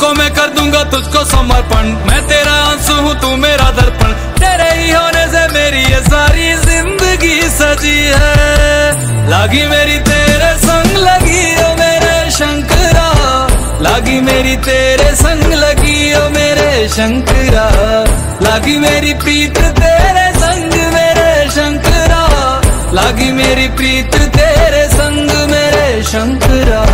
को मैं कर दूंगा तुझको समर्पण, मैं तेरा आंसू हूँ तू मेरा दर्पण, तेरे ही होने से मेरी ये सारी जिंदगी सजी है। लागी मेरी तेरे संग लगी ओ मेरे शंकरा, लागी मेरी तेरे संग लगी ओ मेरे शंकरा, लागी मेरी प्रीत तेरे संग मेरे शंकरा, लागी मेरी प्रीत तेरे संग मेरे शंकरा।